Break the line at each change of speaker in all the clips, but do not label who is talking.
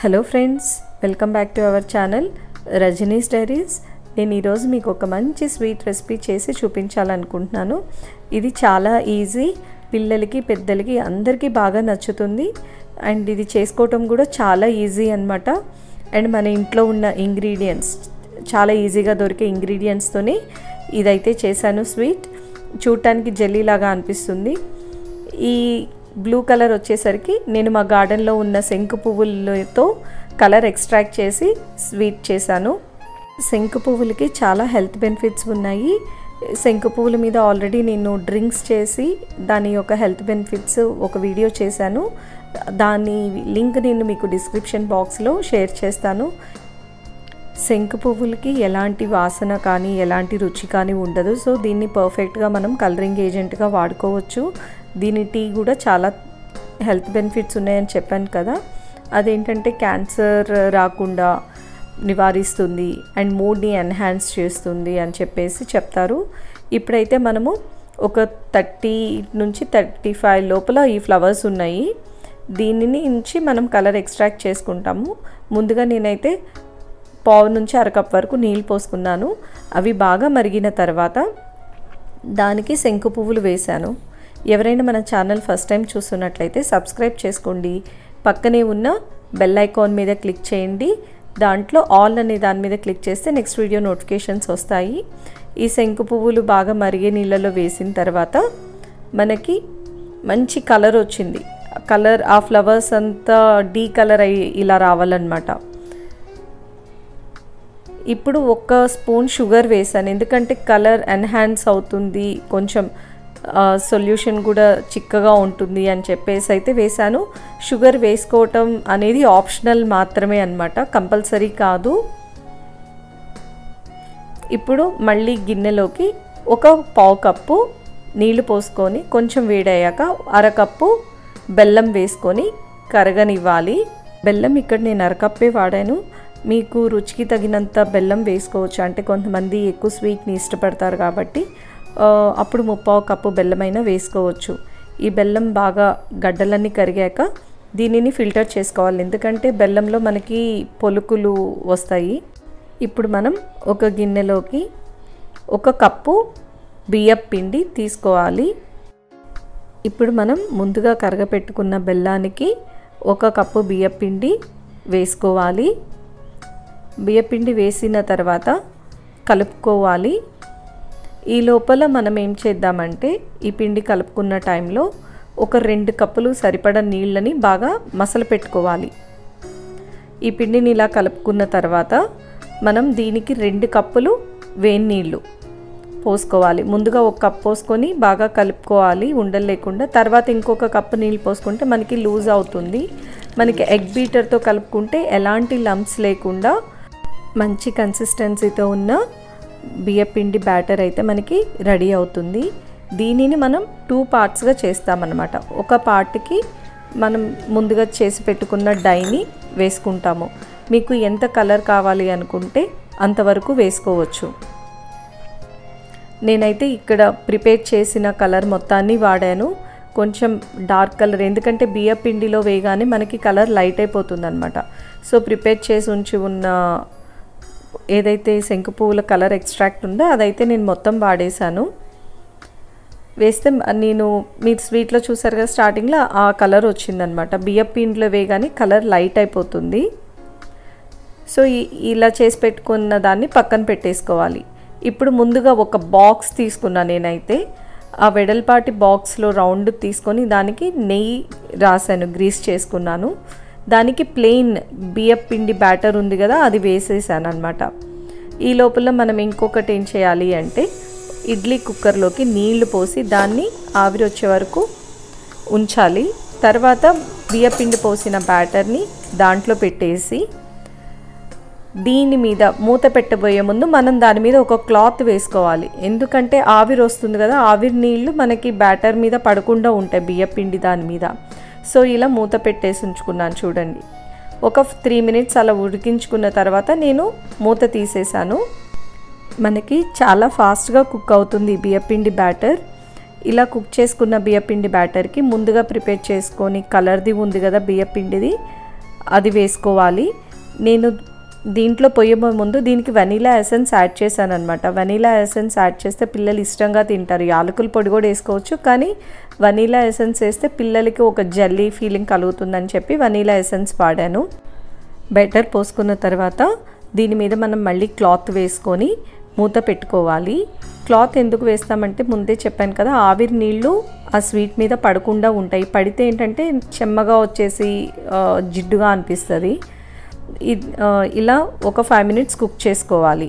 Hello friends, welcome back to our channel Rajani's diaries. నేను ఈరోజు మీకు ఒక మంచి స్వీట్ రెసిపీ చేసి చూపించాలనుకుంటున్నాను. ఇది చాలా ఈజీ, పిల్లలకి పెద్దలకి అందరికీ బాగా నచ్చుతుంది. అండ్ ఇది చేసుకోవటం కూడా చాలా ఈజీ అన్నమాట. అండ్ మన ఇంట్లో ఉన్న ఇంగ్రీడియంట్స్, చాలా ఈజీగా దొరికే ఇంగ్రీడియంట్స్తోనే ఇదైతే చేశాను. స్వీట్ చూడటానికి జెల్లీ లాగా అనిపిస్తుంది. ఈ బ్లూ కలర్ వచ్చేసరికి నేను మా గార్డెన్లో ఉన్న శంకు పువ్వులతో కలర్ ఎక్స్ట్రాక్ట్ చేసి స్వీట్ చేశాను. శంకు పువ్వులకి చాలా హెల్త్ బెనిఫిట్స్ ఉన్నాయి. శంకు పువ్వుల మీద ఆల్రెడీ నేను డ్రింక్స్ చేసి దాని యొక్క హెల్త్ బెనిఫిట్స్ ఒక వీడియో చేశాను. దాని లింక్ నేను మీకు డిస్క్రిప్షన్ బాక్స్లో షేర్ చేస్తాను. శంకు పువ్వులకి ఎలాంటి వాసన కానీ ఎలాంటి రుచి కానీ ఉండదు. సో దీన్ని పర్ఫెక్ట్గా మనం కలరింగ్ ఏజెంట్గా వాడుకోవచ్చు. దీని టీ కూడా చాలా హెల్త్ బెనిఫిట్స్ ఉన్నాయని చెప్పాను కదా. అదేంటంటే క్యాన్సర్ రాకుండా నివారిస్తుంది అండ్ మూడ్ని ఎన్హాన్స్ చేస్తుంది అని చెప్పేసి చెప్తారు. ఇప్పుడైతే మనము ఒక 30 నుంచి 35 లోపల ఈ ఫ్లవర్స్ ఉన్నాయి. దీనిని నుంచి మనం కలర్ ఎక్స్ట్రాక్ట్ చేసుకుంటాము. ముందుగా నేనైతే 1/2 నుంచి 1/2 కప్ వరకు నీళ్ళు పోసుకున్నాను. అవి బాగా మరిగిన తర్వాత దానికి శంకు పువ్వులు వేశాను. ఎవరైనా మన ఛానల్ ఫస్ట్ టైం చూస్తున్నట్లయితే సబ్స్క్రైబ్ చేసుకోండి. పక్కనే ఉన్న బెల్ ఐకాన్ మీద క్లిక్ చేయండి. దాంట్లో ఆల్ అనే దాని మీద క్లిక్ చేస్తే నెక్స్ట్ వీడియో నోటిఫికేషన్స్ వస్తాయి. ఈ శంకు పువ్వులు బాగా మరిగే నీళ్ళలో వేసిన తర్వాత మనకి మంచి కలర్ వచ్చింది. కలర్ ఆ ఫ్లవర్స్ అంతా డీ కలర్ అయ్యి ఇలా రావాలన్నమాట. ఇప్పుడు 1 స్పూన్ షుగర్ వేసాను, ఎందుకంటే కలర్ ఎన్హాన్స్ అవుతుంది, కొంచెం సొల్యూషన్ కూడా చిక్కగా ఉంటుంది అని చెప్పేసి అయితే వేసాను. షుగర్ వేసుకోవటం అనేది ఆప్షనల్ మాత్రమే అన్నమాట, కంపల్సరీ కాదు. ఇప్పుడు మళ్ళీ గిన్నెలోకి 1/4 కప్పు నీళ్లు పోసుకొని కొంచెం వేడయ్యాక 1/2 కప్పు బెల్లం వేసుకొని కరగనివ్వాలి. బెల్లం ఇక్కడ నేను 1/2 కప్పే వాడాను. మీకు రుచికి తగినంత బెల్లం వేసుకోవచ్చు. అంటే కొంతమంది ఎక్కువ స్వీట్ని ఇష్టపడతారు కాబట్టి అప్పుడు 3/4 కప్పు బెల్లమైనా వేసుకోవచ్చు. ఈ బెల్లం బాగా గడ్డలన్నీ కరిగాక దీనిని ఫిల్టర్ చేసుకోవాలి, ఎందుకంటే బెల్లంలో మనకి పొలుకులు వస్తాయి. ఇప్పుడు మనం ఒక గిన్నెలోకి 1 కప్పు బియ్యపు పిండి తీసుకోవాలి. ఇప్పుడు మనం ముందుగా కరగపెట్టుకున్న బెల్లానికి 1 కప్పు బియ్యపు పిండి వేసుకోవాలి. బియ్యపిండి వేసిన తర్వాత కలుపుకోవాలి. ఈ లోపల మనం ఏం చేద్దామంటే ఈ పిండి కలుపుకున్న టైంలో ఒక 2 కప్పులు సరిపడా నీళ్ళని బాగా మసలు పెట్టుకోవాలి. ఈ పిండిని ఇలా కలుపుకున్న తర్వాత మనం దీనికి 2 కప్పులు వేడి నీళ్ళు పోసుకోవాలి. ముందుగా 1 కప్ పోసుకొని బాగా కలుపుకోవాలి ఉండలు లేకుండా. తర్వాత ఇంకొక కప్పు నీళ్ళు పోసుకుంటే మనకి లూజ్ అవుతుంది. మనకి ఎగ్ బీటర్తో కలుపుకుంటే ఎలాంటి లంప్స్ లేకుండా మంచి కన్సిస్టెన్సీతో ఉన్న బియ్యపిండి బ్యాటర్ అయితే మనకి రెడీ అవుతుంది. దీనిని మనం 2 పార్ట్స్గా చేస్తామన్నమాట. ఒక పార్ట్కి మనం ముందుగా చేసి పెట్టుకున్న డైని వేసుకుంటాము. మీకు ఎంత కలర్ కావాలి అనుకుంటే అంతవరకు వేసుకోవచ్చు. నేనైతే ఇక్కడ ప్రిపేర్ చేసిన కలర్ మొత్తాన్ని వాడాను. కొంచెం డార్క్ కలర్, ఎందుకంటే బియ్యపిండిలో వేయగానే మనకి కలర్ లైట్ అయిపోతుంది అనమాట. సో ప్రిపేర్ చేసి ఉంచి ఉన్న ఏదైతే శంకు పువ్వుల కలర్ ఎక్స్ట్రాక్ట్ ఉందో అదైతే నేను మొత్తం వాడేశాను. వేస్తే నేను మీరు స్వీట్లో చూసారు కదా, స్టార్టింగ్లో ఆ కలర్ వచ్చిందనమాట. బియ్యం పిండిలో వేయగానే కలర్ లైట్ అయిపోతుంది. సో ఇలా చేసి పెట్టుకున్న దాన్ని పక్కన పెట్టేసుకోవాలి. ఇప్పుడు ముందుగా ఒక బాక్స్ తీసుకున్నా నేనైతే. ఆ వెడల్పాటి బాక్స్లో రౌండ్ తీసుకొని దానికి నెయ్యి రాసాను, గ్రీస్ చేసుకున్నాను. దానికి ప్లెయిన్ బియ్యం పిండి బ్యాటర్ ఉంది కదా, అది వేసేసాను అనమాట. ఈ లోపల మనం ఇంకొకటి ఏం చేయాలి అంటే ఇడ్లీ కుక్కర్లోకి నీళ్లు పోసి దాన్ని ఆవిరి వచ్చే వరకు ఉంచాలి. తర్వాత బియ్యం పిండి పోసిన బ్యాటర్ని దాంట్లో పెట్టేసి దీని మీద మూత పెట్టబోయే ముందు మనం దాని మీద ఒక క్లాత్ వేసుకోవాలి. ఎందుకంటే ఆవిరి వస్తుంది కదా, ఆవిరి నీళ్లు మనకి బ్యాటర్ మీద పడకుండా ఉంటాయి బియ్యం పిండి దాని మీద. సో ఇలా మూత పెట్టేసి ఉంచుకున్నాను చూడండి. ఒక 3 మినిట్స్ అలా ఉడికించుకున్న తర్వాత నేను మూత తీసేసాను. మనకి చాలా ఫాస్ట్గా కుక్ అవుతుంది బియ్యపిండి బ్యాటర్. ఇలా కుక్ చేసుకున్న బియ్యపిండి బ్యాటర్కి ముందుగా ప్రిపేర్ చేసుకొని కలర్ది ఉంది కదా బియ్యపిండిది, అది వేసుకోవాలి. నేను దీంట్లో పోయే ముందు దీనికి వెనీలా ఎసెన్స్ యాడ్ చేశాను అనమాట. వెనీలా ఎసెన్స్ యాడ్ చేస్తే పిల్లలు ఇష్టంగా తింటారు. యాలకుల పొడి కూడా వేసుకోవచ్చు, కానీ వెనీలా ఎసెన్స్ వేస్తే పిల్లలకి ఒక జెల్లీ ఫీలింగ్ కలుగుతుందని చెప్పి వెనీలా ఎసెన్స్ వాడాను. బెటర్ పోసుకున్న తర్వాత దీని మీద మనం మళ్ళీ క్లాత్ వేసుకొని మూత పెట్టుకోవాలి. క్లాత్ ఎందుకు వేస్తామంటే ముందే చెప్పాను కదా, ఆవిరి నీళ్ళు ఆ స్వీట్ మీద పడకుండా ఉంటాయి. పడితే ఏంటంటే చెమ్మగా వచ్చేసి జిడ్డుగా అనిపిస్తుంది. ఇలా ఒక 5 minutes కుక్ చేసుకోవాలి.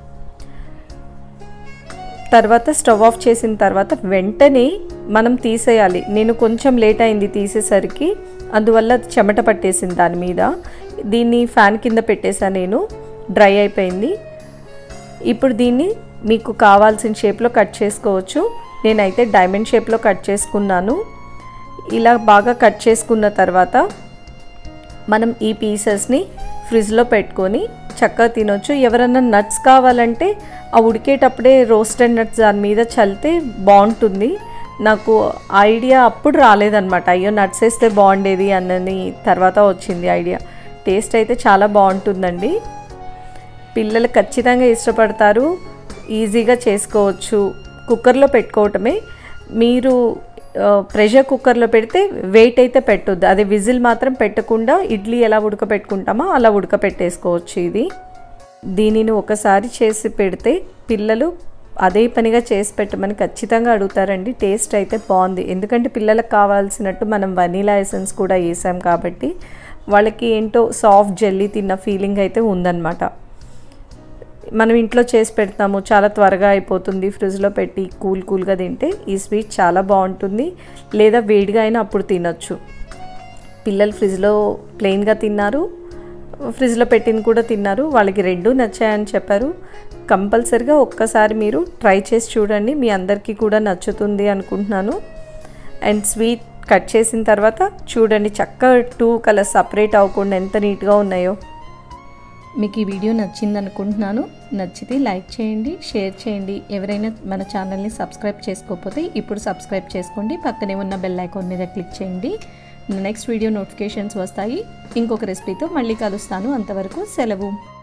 తర్వాత స్టవ్ ఆఫ్ చేసిన తర్వాత వెంటనే మనం తీసేయాలి. నేను కొంచెం లేట్ అయింది తీసేసరికి, అందువల్ల చెమట పట్టేసింది దాని మీద. దీన్ని ఫ్యాన్ కింద పెట్టేసాను, నేను డ్రై అయిపోయింది. ఇప్పుడు దీన్ని మీకు కావాల్సిన షేప్లో కట్ చేసుకోవచ్చు. నేనైతే డైమండ్ షేప్లో కట్ చేసుకున్నాను. ఇలా బాగా కట్ చేసుకున్న తర్వాత మనం ఈ పీసెస్ని ఫ్రిడ్జ్లో పెట్టుకొని చక్కగా తినొచ్చు. ఎవరైనా నట్స్ కావాలంటే ఆ ఉడికేటప్పుడే రోస్టెడ్ నట్స్ దాని మీద చల్లితే బాగుంటుంది. నాకు ఐడియా అప్పుడు రాలేదన్నమాట, అయ్యో నట్స్ వేస్తే బాగుండేది అన్నది తర్వాత వచ్చింది ఐడియా. టేస్ట్ అయితే చాలా బాగుంటుందండి. పిల్లలు ఖచ్చితంగా ఇష్టపడతారు. ఈజీగా చేసుకోవచ్చు. కుక్కర్లో పెట్టుకోవటమే. మీరు ప్రెషర్ కుక్కర్లో పెడితే వెయిట్ అయితే పెట్టొద్దు. అది విజిల్ మాత్రం పెట్టకుండా ఇడ్లీ ఎలా ఉడకపెట్టుకుంటామో అలా ఉడకపెట్టేసుకోవచ్చు. దీనిని ఒకసారి చేసి పెడితే పిల్లలు అదే పనిగా చేసి పెట్టమని ఖచ్చితంగా అడుగుతారండి. టేస్ట్ అయితే బాగుంది, ఎందుకంటే పిల్లలకు కావాల్సినట్టు మనం వెనీలా ఎసెన్స్ కూడా వేసాం కాబట్టి వాళ్ళకి ఏంటో సాఫ్ట్ జెల్లీ తిన్న ఫీలింగ్ అయితే ఉందన్నమాట. మనం ఇంట్లో చేసి పెడతాము, చాలా త్వరగా అయిపోతుంది. ఫ్రిడ్జ్లో పెట్టి కూల్గా తింటే ఈ స్వీట్ చాలా బాగుంటుంది. లేదా వేడిగా అయినా అప్పుడు తినొచ్చు. పిల్లలు ఫ్రిడ్జ్లో ప్లెయిన్గా తిన్నారు, ఫ్రిడ్జ్లో పెట్టింది కూడా తిన్నారు. వాళ్ళకి రెండు నచ్చాయని చెప్పారు. కంపల్సరిగా ఒక్కసారి మీరు ట్రై చేసి చూడండి, మీ అందరికీ కూడా నచ్చుతుంది అనుకుంటున్నాను. అండ్ స్వీట్ కట్ చేసిన తర్వాత చూడండి, చక్కగా 2 కలర్స్ సపరేట్ అవ్వకుండా ఎంత నీట్గా ఉన్నాయో. మీకు ఈ వీడియో నచ్చింది అనుకుంటున్నాను. నచ్చితే లైక్ చేయండి, షేర్ చేయండి. ఎవరైనా మన ఛానల్ని సబ్స్క్రైబ్ చేసుకోకపోతే ఇప్పుడు సబ్స్క్రైబ్ చేసుకోండి. పక్కనే ఉన్న బెల్ ఐకాన్ మీద క్లిక్ చేయండి. నెక్స్ట్ వీడియో నోటిఫికేషన్స్ వస్తాయి. ఇంకొక రెసిపీతో మళ్ళీ కలుస్తాను. అంతవరకు సెలవు.